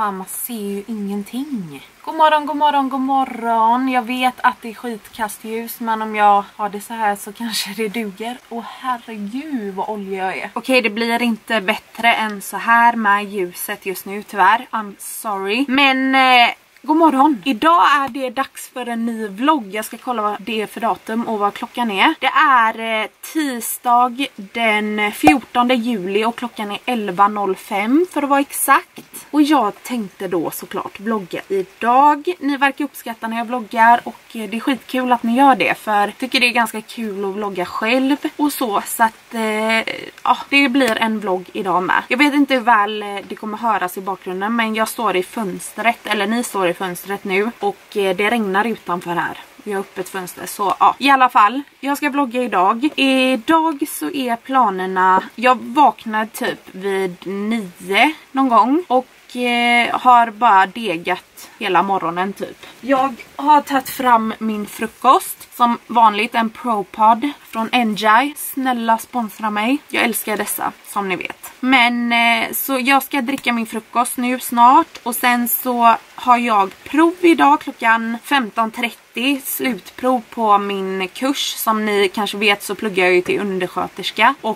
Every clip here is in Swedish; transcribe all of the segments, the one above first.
fan, man ser ju ingenting. God morgon, god morgon, god morgon. Jag vet att det är skitkastljus, men om jag har det så här så kanske det duger. Åh herregud vad olja jag är. Okej, det blir inte bättre än så här med ljuset just nu tyvärr. I'm sorry. Men god morgon. Idag är det dags för en ny vlogg. Jag ska kolla vad det är för datum och vad klockan är. Det är tisdag den 14 juli och klockan är 11:05 för att vara exakt. Och jag tänkte då såklart vlogga idag. Ni verkar uppskatta när jag vloggar och det är skitkul att ni gör det. För jag tycker det är ganska kul att vlogga själv och så att ja, det blir en vlogg idag med. Jag vet inte hur väl det kommer höras i bakgrunden, men jag står i fönstret, eller ni står i fönstret nu och det regnar utanför här. Vi har öppet fönster, så ja, i alla fall, jag ska vlogga idag. Idag så är planerna, jag vaknade typ vid 9 någon gång och har bara degat hela morgonen typ. Jag har tagit fram min frukost, som vanligt en ProPod från Enjoy. Snälla sponsra mig, jag älskar dessa som ni vet. Men så jag ska dricka min frukost nu snart och sen så har jag prov idag klockan 15:30, slutprov på min kurs. Som ni kanske vet så pluggar jag ju till undersköterska och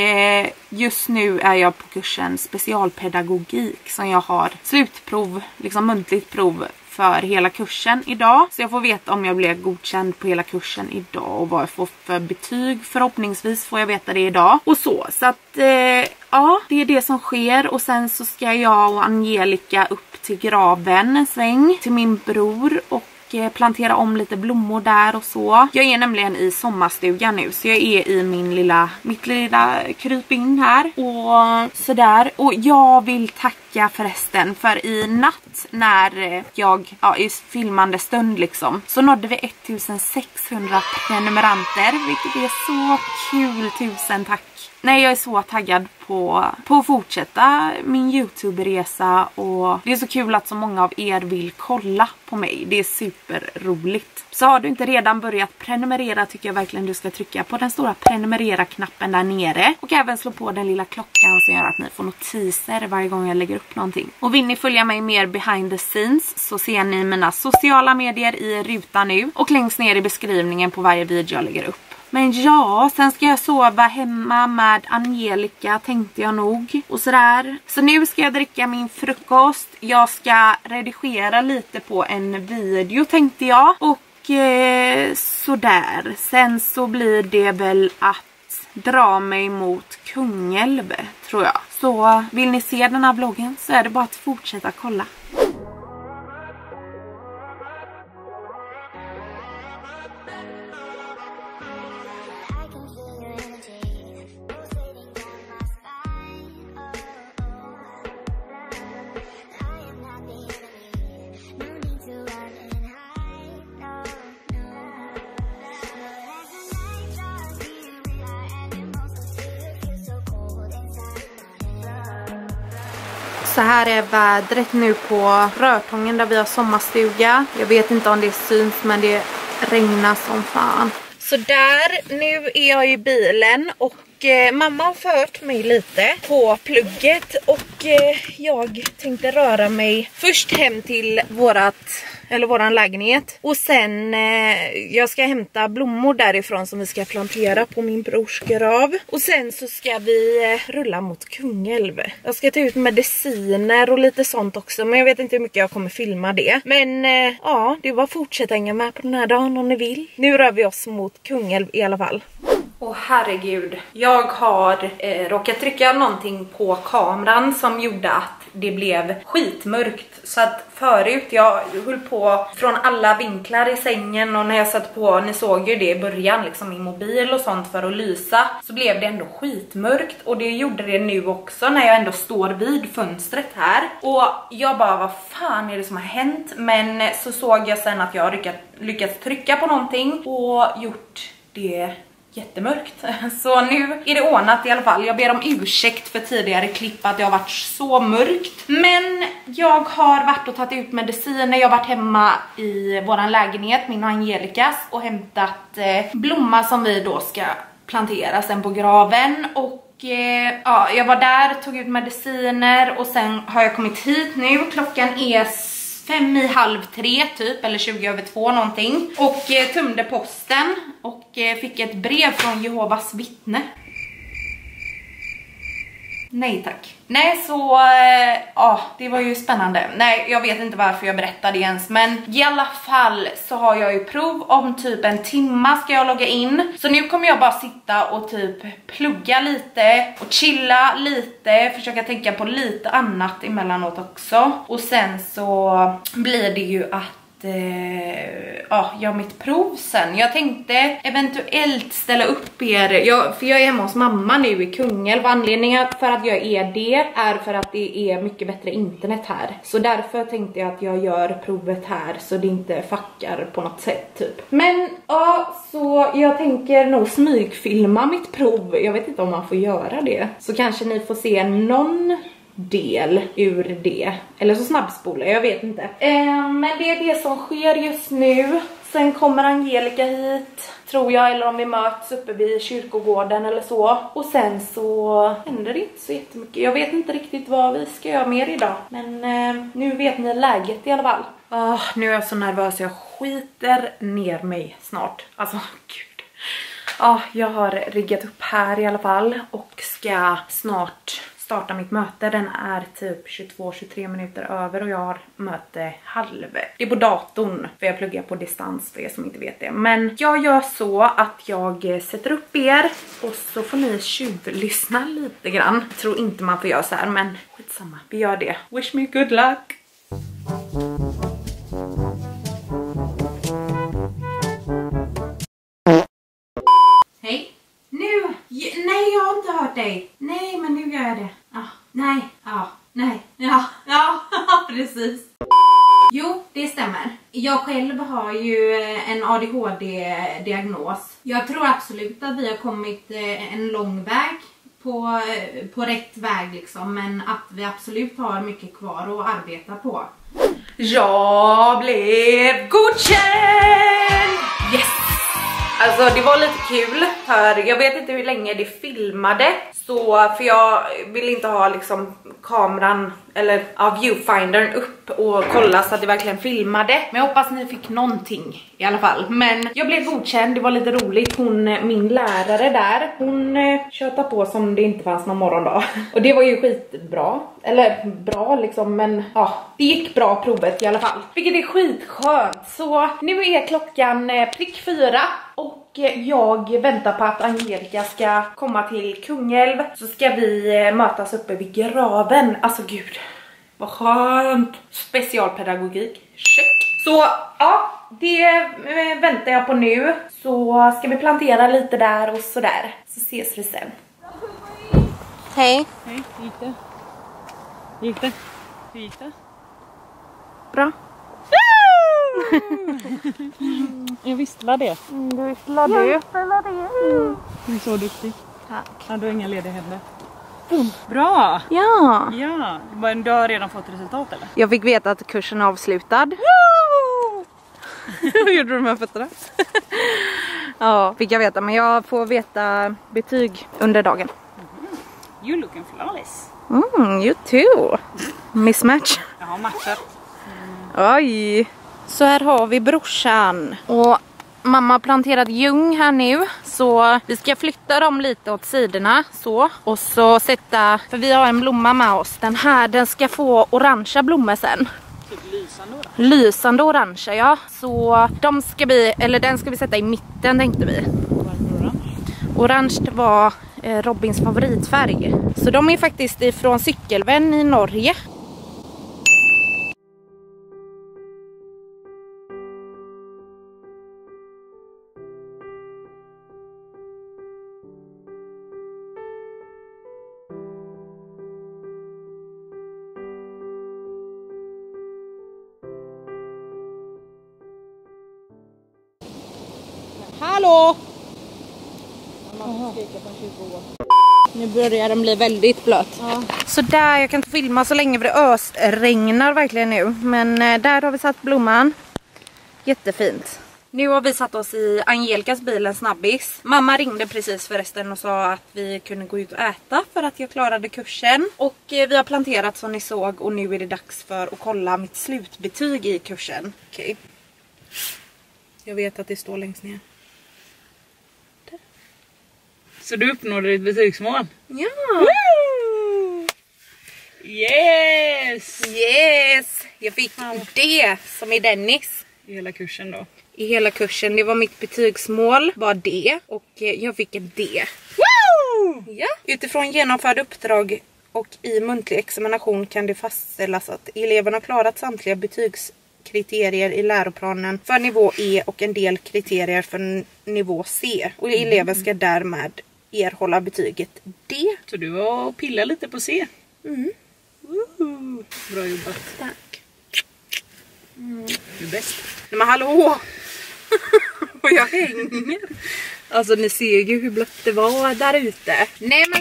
just nu är jag på kursen specialpedagogik som jag har slutprov, liksom muntligt prov för hela kursen idag. Så jag får veta om jag blir godkänd på hela kursen idag och vad jag får för betyg. Förhoppningsvis får jag veta det idag. Och så att ja, det är det som sker. Och sen så ska jag och Angelica upp till graven en sväng till min bror och plantera om lite blommor där och så. Jag är nämligen i sommarstugan nu, så jag är i mitt lilla krypin här och sådär. Och jag vill tacka förresten för i natt när jag i filmande stund liksom, så nådde vi 1600 prenumeranter, vilket är så kul. Tusen tack. Nej, jag är så taggad på att fortsätta min YouTube-resa och det är så kul att så många av er vill kolla på mig. Det är superroligt. Så har du inte redan börjat prenumerera tycker jag verkligen du ska trycka på den stora prenumerera-knappen där nere. Och även slå på den lilla klockan som gör att ni får notiser varje gång jag lägger upp någonting. Och vill ni följa mig mer behind the scenes så ser ni mina sociala medier i rutan nu. Och längst ner i beskrivningen på varje video jag lägger upp. Men ja, sen ska jag sova hemma med Angelica tänkte jag nog och sådär. Så nu ska jag dricka min frukost. Jag ska redigera lite på en video tänkte jag. Och sådär. Sen så blir det väl att dra mig mot Kungälv tror jag. Så vill ni se den här vloggen så är det bara att fortsätta kolla. Så här är vädret nu på Rörtången där vi har sommarstuga. Jag vet inte om det syns men det regnar som fan. Så där, nu är jag i bilen och mamma har fört mig lite på plugget och jag tänkte röra mig först hem till våran lägenhet och sen jag ska hämta blommor därifrån som vi ska plantera på min brors grav och sen så ska vi rulla mot Kungälv. Jag ska ta ut mediciner och lite sånt också, men jag vet inte hur mycket jag kommer filma det. Men ja, det var fortsätta hänga med på den här dagen om ni vill. Nu rör vi oss mot Kungälv i alla fall. Åh herregud, jag har råkat trycka någonting på kameran som gjorde att det blev skitmörkt. Så att förut, jag höll på från alla vinklar i sängen och när jag satt på, ni såg ju det i början liksom i mobil och sånt för att lysa, så blev det ändå skitmörkt. Och det gjorde det nu också när jag ändå står vid fönstret här. Och jag bara, vad fan är det som har hänt? Men så såg jag sen att jag har lyckats trycka på någonting och gjort det jättemörkt. Så nu är det ordnat i alla fall. Jag ber om ursäkt för tidigare klipp att det har varit så mörkt. Men jag har varit och tagit ut mediciner. Jag har varit hemma i våran lägenhet, min och Angelicas, och hämtat blomma som vi då ska plantera sen på graven. Och ja, jag var där, tog ut mediciner och sen har jag kommit hit nu. Klockan är 2:55 typ, eller 2:20 någonting. Och tömde posten och fick ett brev från Jehovas vittne. Nej tack. Nej, så ja, det var ju spännande. Nej, jag vet inte varför jag berättade ens, men i alla fall så har jag ju prov om typ 1 timme ska jag logga in. Så nu kommer jag bara sitta och typ plugga lite och chilla lite, försöka tänka på lite annat emellanåt också. Och sen så blir det ju att ja, jag har mitt prov sen. Jag tänkte eventuellt ställa upp er, för jag är hemma hos mamma nu i Kungälv. Anledningen för att jag är det är för att det är mycket bättre internet här. Så därför tänkte jag att jag gör provet här så det inte fuckar på något sätt typ. Men ja, så jag tänker nog smygfilma mitt prov. Jag vet inte om man får göra det. Så kanske ni får se någon del ur det. Eller så snabbspolar, jag vet inte. Men det är det som sker just nu. Sen kommer Angelica hit, tror jag, eller om vi möts uppe vid kyrkogården eller så. Och sen så händer det inte så jättemycket. Jag vet inte riktigt vad vi ska göra mer idag. Men nu vet ni läget i alla fall. Nu är jag så nervös, jag skiter ner mig snart. Alltså, gud. Jag har riggat upp här i alla fall och ska snart starta mitt möte. Den är typ 22-23 minuter över och jag har möte halv. Det är på datorn, för jag pluggar på distans för er som inte vet det. Men jag gör så att jag sätter upp er och så får ni tjuvlyssna lite grann. Jag tror inte man får göra så här, men skitsamma, vi gör det. Wish me good luck! Hej! Nu! Nej, jag har inte hört dig. Nej, men nu gör jag det. Nej, nej, ja, precis. Jo, det stämmer. Jag själv har ju en ADHD-diagnos. Jag tror absolut att vi har kommit en lång väg på rätt väg liksom. Men att vi absolut har mycket kvar att arbeta på. Jag blev godkänd! Yes! Alltså det var lite kul, för jag vet inte hur länge det filmade. Så, för jag vill inte ha liksom kameran eller viewfindern upp och kolla så att det verkligen filmade. Men jag hoppas ni fick någonting i alla fall. Men jag blev godkänd, det var lite roligt. Min lärare där, hon tjötade på som det inte fanns någon morgondag. Och det var ju skitbra. Eller bra liksom, men ja, det gick bra provet i alla fall. Vilket är skitskönt. Så nu är klockan prick 4 och jag väntar på att Angelica ska komma till Kungälv. Så ska vi mötas uppe vid graven. Alltså gud, vad skönt. Specialpedagogik, check. Så ja, det väntar jag på nu. Så ska vi plantera lite där och sådär. Så ses vi sen. Hej. Hej, hur gick det? Hur gick det? Bra. Jag visste la det. Du visste la det. Du är så duktig. Tack. Ja, du har inga lediga händer. Bra! Ja. Ja, men du har redan fått resultat eller? Jag fick veta att kursen är avslutad. Hur gjorde du med fötterna? Ja, fick jag veta. Men jag får veta betyg under dagen. You looking flawless. You too. Mismatch. Jag har matchat. Oj. Så här har vi brorsan. Och mamma har planterat ljung här nu. Så vi ska flytta dem lite åt sidorna. Så. Och så sätta, för vi har en blomma med oss. Den här, den ska få orangea blommor sen. Typ lysande orange. Lysande orangea, ja. Så den ska vi sätta i mitten, tänkte vi. Varför orange? Orange var Robins favoritfärg. Så de är faktiskt ifrån Cykelvän i Norge. Hallå! Nu börjar den bli väldigt blöt. Ja. Så där, jag kan inte filma så länge för det ösregnar verkligen nu. Men där har vi satt blomman. Jättefint. Nu har vi satt oss i Angelikas bil, en snabbis. Mamma ringde precis förresten och sa att vi kunde gå ut och äta för att jag klarade kursen. Och vi har planterat som ni såg och nu är det dags för att kolla mitt slutbetyg i kursen. Okej. Jag vet att det står längst ner. Så du uppnådde ditt betygsmål? Ja! Woo! Yes! Yes! Jag fick D som är Dennis. I hela kursen då? I hela kursen. Det var mitt betygsmål, var D. Och jag fick en D. Woo! Ja. Utifrån genomförda uppdrag och i muntlig examination kan det fastställas att eleverna klarat samtliga betygskriterier i läroplanen för nivå E och en del kriterier för nivå C. Och eleven ska därmed erhålla betyget D. Så du var och pillade lite på C? Mm. Woohoo. Bra jobbat. Tack. Du är bäst. Men hallå! Och jag hänger. Alltså ni ser ju hur blött det var där ute. Nej men...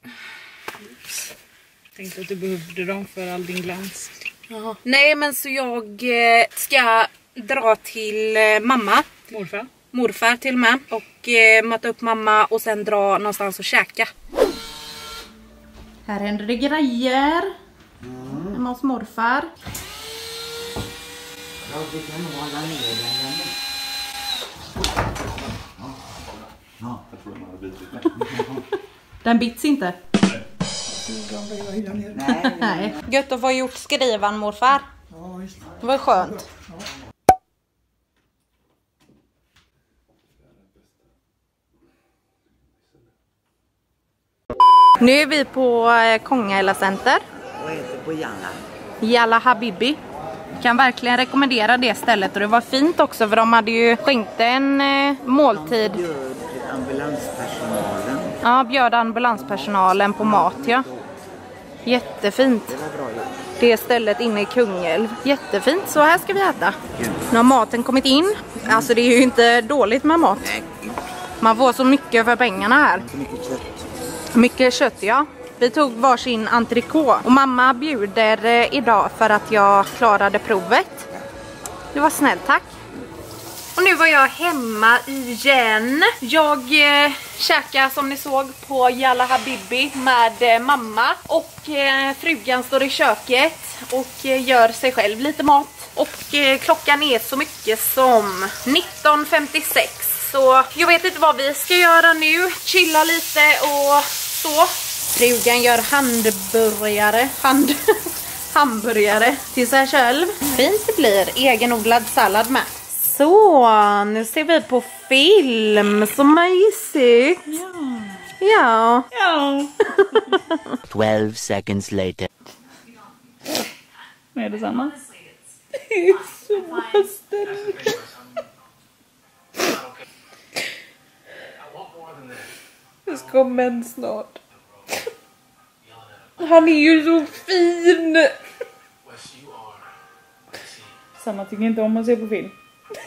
Tänkte att du behövde dem för all din glans. Jaha. Nej men så jag ska dra till mamma. Morfar till mig. Och möta upp mamma och sen dra någonstans och käka. Här händer det grejer. Hemma hos morfar. Ja, det kan nog hålla ner den. Ja, jag tror den hade bitit. Den bits inte. Nej. Nej. Gött att få gjort skrivan morfar. Ja, just det. Det var skönt. Nu är vi på Kongahela Center. Vad heter på Jalla? Yalla Habibi. Kan verkligen rekommendera det stället och det var fint också för de hade ju skänkt en måltid. De bjöd ambulanspersonalen. Ja, bjöd ambulanspersonalen på mat, ja. Jättefint. Det var bra gjort. Det stället inne i Kungälv. Jättefint, så här ska vi äta. Nu har maten kommit in. Alltså det är ju inte dåligt med mat. Nej, Man får så mycket för pengarna här. så mycket kött. Mycket kött, ja. Vi tog varsin entrecote. Och mamma bjuder idag för att jag klarade provet. Det var snällt, tack. Och nu var jag hemma igen. Jag käkar som ni såg på Yalla Habibi med mamma. Och frugan står i köket och gör sig själv lite mat. Och klockan är så mycket som 19:56. Så jag vet inte vad vi ska göra nu. Chilla lite och så. Frugan gör hamburgare till sig själv. Fint det blir. Egenodlad sallad med. Så, nu ser vi på film. Så mysigt. Ja. Ja. 12 seconds later. Är det samma? Det är så ställt. Det ska komma snart. Han är ju så fin. Samma tycker inte om att se på film.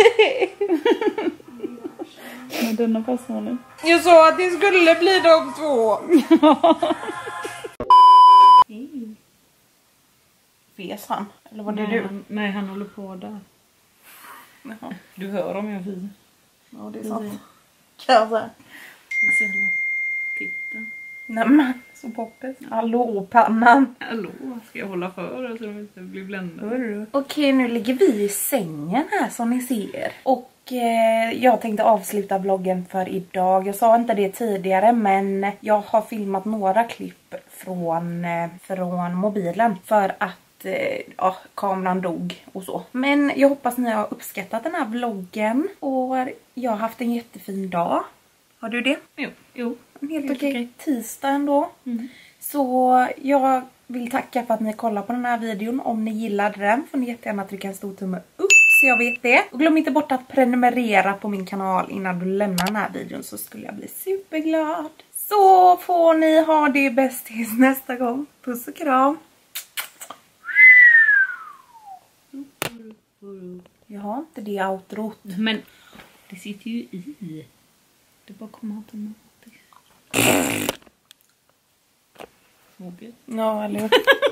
Men denna passar nu. Jag sa att det skulle bli de två. Ves han? Eller var det du? Nej, han håller på där. Jaha. Du hör om jag firar. Ja, det är sant. Kanske. Titta. Nämen, så poppis. Hallå, pannan. Hallå, ska jag hålla för så de inte blir bländade? Okej, nu ligger vi i sängen här som ni ser. Och jag tänkte avsluta vloggen för idag. Jag sa inte det tidigare, men jag har filmat några klipp från mobilen. För att kameran dog och så. Men jag hoppas ni har uppskattat den här vloggen. Och jag har haft en jättefin dag. Har du det? Jo. En helt okej tisdag ändå. Så jag vill tacka för att ni kollar på den här videon. Om ni gillade den får ni jättegärna trycka en stor tumme upp så jag vet det. Och glöm inte bort att prenumerera på min kanal innan du lämnar den här videon, så skulle jag bli superglad. Så får ni ha det bäst tills nästa gång. Puss och kram. Jag har inte det outrot. Men det sitter ju i. Det bara kommer automatiskt. Ja, eller